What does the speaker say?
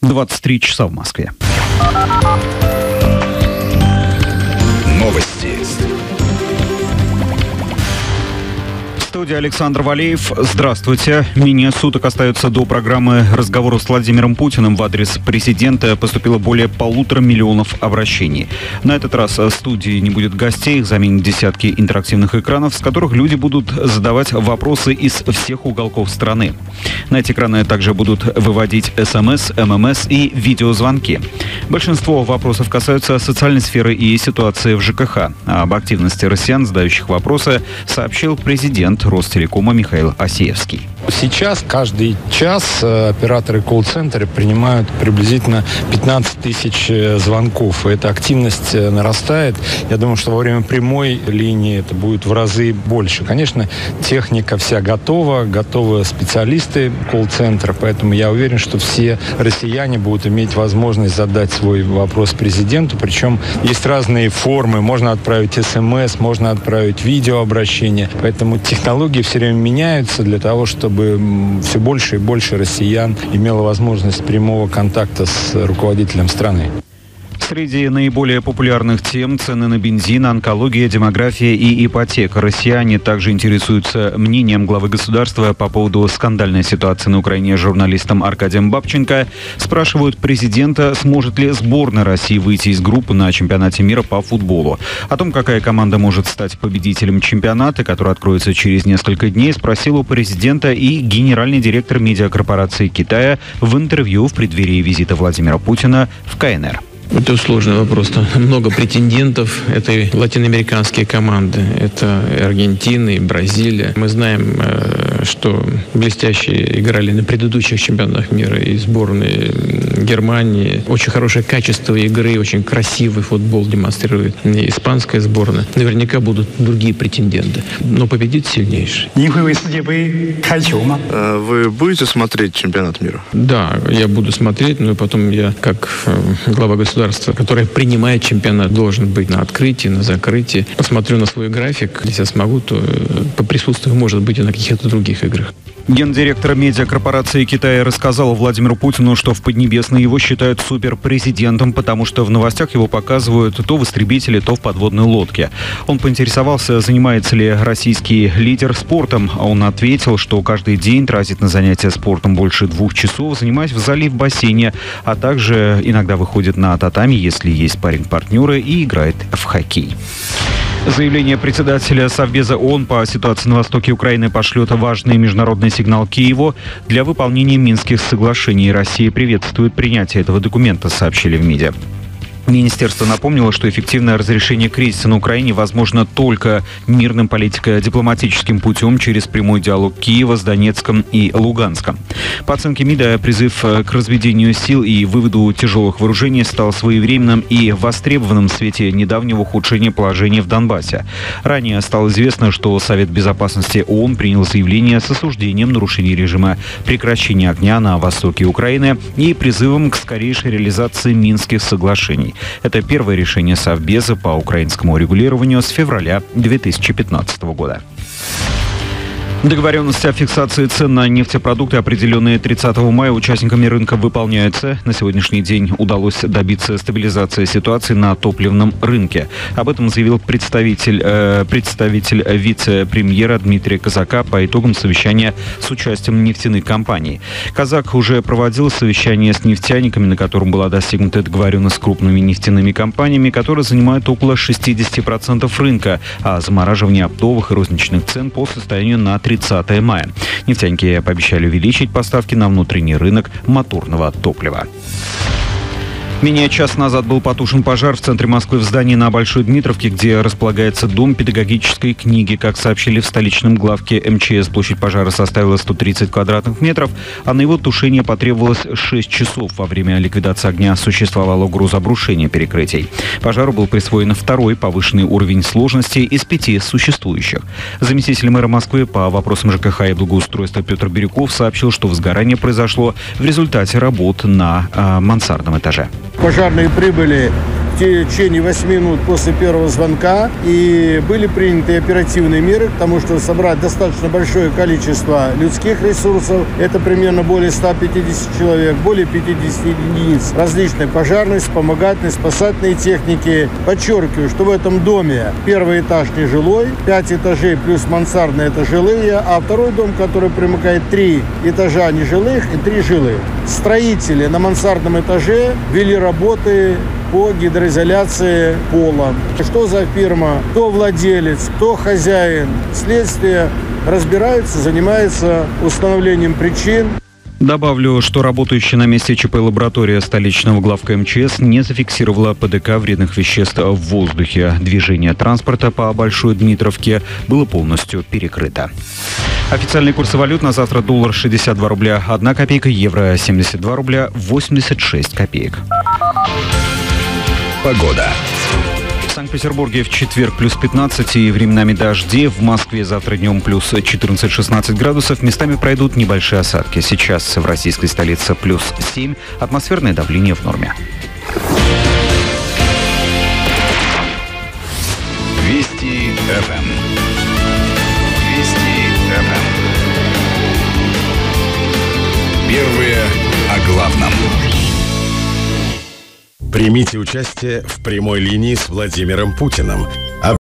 23 часа в Москве. Новости. В студии Александр Валеев. Здравствуйте. Менее суток остается до программы разговоров с Владимиром Путиным в адрес президента. Поступило более 1,5 миллиона обращений. На этот раз в студии не будет гостей. Их заменят десятки интерактивных экранов, с которых люди будут задавать вопросы из всех уголков страны. На эти экраны также будут выводить СМС, ММС и видеозвонки. Большинство вопросов касаются социальной сферы и ситуации в ЖКХ. Об активности россиян, задающих вопросы, сообщил президент Ростелекома Михаил Асеевский. Сейчас каждый час операторы колл-центра принимают приблизительно 15 тысяч звонков. И эта активность нарастает. Я думаю, что во время прямой линии это будет в разы больше. Конечно, техника вся готовы специалисты колл-центра. Поэтому я уверен, что все россияне будут иметь возможность задать свой вопрос президенту. Причем есть разные формы. Можно отправить СМС, можно отправить видеообращение. Поэтому технологии все время меняются для того, чтобы все больше и больше россиян имело возможность прямого контакта с руководителем страны. Среди наиболее популярных тем цены на бензин, онкология, демография и ипотека. Россияне также интересуются мнением главы государства по поводу скандальной ситуации на Украине с журналистом Аркадием Бабченко. Спрашивают президента, сможет ли сборная России выйти из группы на чемпионате мира по футболу. О том, какая команда может стать победителем чемпионата, который откроется через несколько дней, спросил у президента и генеральный директор медиакорпорации Китая в интервью в преддверии визита Владимира Путина в КНР. Это сложный вопрос. Там много претендентов. Это и латиноамериканские команды. Это и Аргентина, и Бразилия. Мы знаем, что блестящие играли на предыдущих чемпионатах мира и сборные Германии. Очень хорошее качество игры, очень красивый футбол демонстрирует и испанская сборная. Наверняка будут другие претенденты. Но победит сильнейший. Вы будете смотреть чемпионат мира? Да, я буду смотреть, но потом я, как глава государства, которое принимает чемпионат, должен быть на открытии, на закрытии. Посмотрю на свой график. Если я смогу, то поприсутствую, может быть, и на каких-то других играх. Гендиректор медиакорпорации Китая рассказал Владимиру Путину, что в Поднебесной его считают суперпрезидентом, потому что в новостях его показывают то в истребителе, то в подводной лодке. Он поинтересовался, занимается ли российский лидер спортом. Он ответил, что каждый день тратит на занятия спортом больше 2 часов, занимаясь в зале и в бассейне, а также иногда выходит на татами, если есть спарринг-партнеры, и играет в хоккей. Заявление председателя Совбеза ООН по ситуации на востоке Украины пошлет важный международный сигнал Киеву для выполнения Минских соглашений. Россия приветствует принятие этого документа, сообщили в МИДе. Министерство напомнило, что эффективное разрешение кризиса на Украине возможно только мирным политико-дипломатическим путем через прямой диалог Киева с Донецком и Луганском. По оценке МИДа, призыв к разведению сил и выводу тяжелых вооружений стал своевременным и востребованным в свете недавнего ухудшения положения в Донбассе. Ранее стало известно, что Совет Безопасности ООН принял заявление с осуждением нарушений режима прекращения огня на востоке Украины и призывом к скорейшей реализации Минских соглашений. Это первое решение Совбеза по украинскому урегулированию с февраля 2015 года. Договоренности о фиксации цен на нефтепродукты, определенные 30 мая, участниками рынка выполняются. На сегодняшний день удалось добиться стабилизации ситуации на топливном рынке. Об этом заявил представитель вице-премьера Дмитрия Казака по итогам совещания с участием нефтяных компаний. Казак уже проводил совещание с нефтяниками, на котором была достигнута договоренность с крупными нефтяными компаниями, которые занимают около 60% рынка, а замораживание оптовых и розничных цен по состоянию на 30 мая. Нефтяники пообещали увеличить поставки на внутренний рынок моторного топлива. Менее часа назад был потушен пожар в центре Москвы в здании на Большой Дмитровке, где располагается Дом педагогической книги. Как сообщили в столичном главке МЧС, площадь пожара составила 130 квадратных метров, а на его тушение потребовалось 6 часов. Во время ликвидации огня существовала угроза обрушения перекрытий. Пожару был присвоен второй повышенный уровень сложности из 5 существующих. Заместитель мэра Москвы по вопросам ЖКХ и благоустройства Петр Бирюков сообщил, что возгорание произошло в результате работ на мансардном этаже. Пожарные прибыли в течение 8 минут после первого звонка. И были приняты оперативные меры, потому что собрать достаточно большое количество людских ресурсов, это примерно более 150 человек, более 50 единиц различной пожарной, вспомогательной, спасательной техники. Подчеркиваю, что в этом доме первый этаж нежилой, 5 этажей плюс мансардные — это жилые, а второй дом, который примыкает, 3 этажа нежилых и 3 жилых. Строители на мансардном этаже вели работы по гидроизоляции пола. Что за фирма, кто владелец, кто хозяин, следствие разбирается, занимается установлением причин. Добавлю, что работающая на месте ЧП лаборатория столичного главка МЧС не зафиксировала ПДК вредных веществ в воздухе. Движение транспорта по Большой Дмитровке было полностью перекрыто. Официальные курсы валют на завтра: доллар 62 рубля 1 копейка, евро 72 рубля 86 копеек. Погода. В Санкт-Петербурге в четверг плюс 15 и временами дожди. В Москве завтра днем плюс 14-16 градусов. Местами пройдут небольшие осадки. Сейчас в российской столице плюс 7. Атмосферное давление в норме. Вести ФМ. Вести ФМ. Первые о главном. Примите участие в прямой линии с Владимиром Путиным.